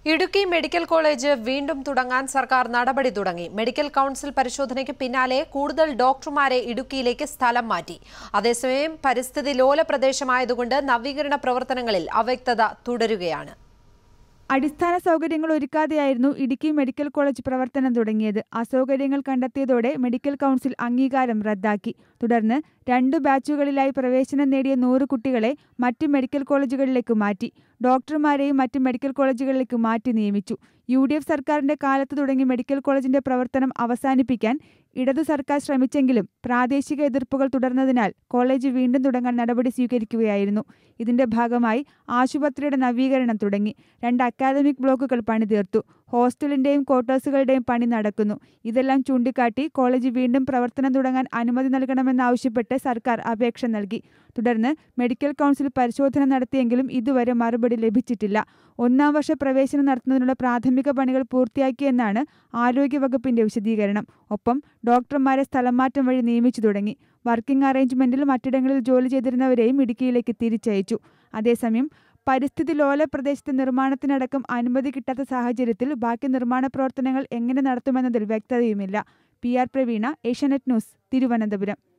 Idukki medical college വീണ്ടും തുടങ്ങാൻ സർക്കാർ നടപടി തുടങ്ങി. മെഡിക്കൽ കൗൺസിൽ പരിശോധനയ്ക്ക് പിന്നാലെ കൂടുതൽ ഡോക്ടർമാരെ ഇടുക്കിയിലേക്ക് സ്ഥലം മാറ്റി. അതേസമയം പരിസ്ഥിതി ലോല പ്രദേശമായതുകൊണ്ട് നവീകരണ പ്രവർത്തനങ്ങളിൽ അവ്യക്തത തുടരുകയാണ്. അടിസ്ഥാന സൗകര്യങ്ങൾ ഒരുക്കാതെയായിരുന്നു ഇടുക്കി മെഡിക്കൽ കോളേജ് പ്രവർത്തനം തുടങ്ങിയത്. അസൗകര്യങ്ങൾ കണ്ടെത്തിയതോടെ മെഡിക്കൽ കൗൺസിൽ അംഗീകാരം റദ്ദാക്കി. തുടർന്ന് 2 ബാച്ചുകളിലായി പ്രവേശനം നേടിയ 100 കുട്ടികളെ മറ്റ് മെഡിക്കൽ കോളേജുകളിലേക്ക് മാറ്റി. ഡോക്ടർമാരെയും മറ്റ് മെഡിക്കൽ കോളേജുകളിലേക്ക് മാറ്റി നിയമിച്ചു. UDF സർക്കാരിന്റെ കാലത്ത് തുടങ്ങിയ മെഡിക്കൽ കോളേജിന്റെ പ്രവർത്തനം അവസാനിപ്പിക്കാൻ ഇടതു സർക്കാർ ശ്രമിച്ചെങ്കിലും പ്രാദേശിക എതിർപ്പുകൾ തുടർന്നതിനാൽ കോളേജ് വീണ്ടും തുടങ്ങാൻ നടപടി സ്വീകരിക്കുകയായിരുന്നു. ഇതിന്റെ ഭാഗമായി ആശുപത്രിയുടെ നവീകരണം തുടങ്ങി. 2 അക്കാദമിക് ബ്ലോക്കുകൾ പണിതീർത്തു. ഹോസ്റ്റലിന്റെയും ക്വാർട്ടേഴ്സുകളുടെയും പണി നടക്കുന്നു. ഇതെല്ലാം ചൂണ്ടിക്കാട്ടി കോളേജ് വീണ്ടും പ്രവർത്തനം തുടങ്ങാൻ അനുമതി നൽകണമെന്നാവശ്യപ്പെട്ട് സർക്കാർ അപേക്ഷ നൽകി. തുടർന്ന് മെഡിക്കൽ കൗൺസിൽ പരിശോധന നടത്തിയെങ്കിലും ഇതുവരെ മറുപടി ലഭിച്ചിട്ടില്ല. 1-ാം വർഷ പ്രവേശനം നടത്തുന്നതിനുള്ള പ്രാഥമിക പണികൾ പൂർത്തിയാക്കിയെന്നാണ് ആരോഗ്യവകുപ്പിന്റെ വിശദീകരണം. ഒപ്പം ഡോക്ടർമാരെ സ്ഥലം മാറ്റം വഴി നിയമിച്ചു തുടങ്ങി. വർക്കിംഗ് അറേഞ്ച്മെന്റിൽ മറ്റിടങ്ങളിൽ ജോലി ചെയ്തിരുന്നവരെയും ഇടുക്കിയിലേക്ക് തിരിച്ചയച്ചു. അതേസമയം പരിസ്ഥിതി ലോല പ്രദേശത്തെ നിർമ്മാണത്തിനടക്കം അനുമതി കിട്ടാത്ത സാഹചര്യത്തിൽ ബാക്കി നിർമ്മാണ പ്രവർത്തനങ്ങൾ എങ്ങനെ നടത്തുമെന്നതിൽ വ്യക്തതയുമില്ല. PR Praveena, Asianet news, Thiruvananthapuram.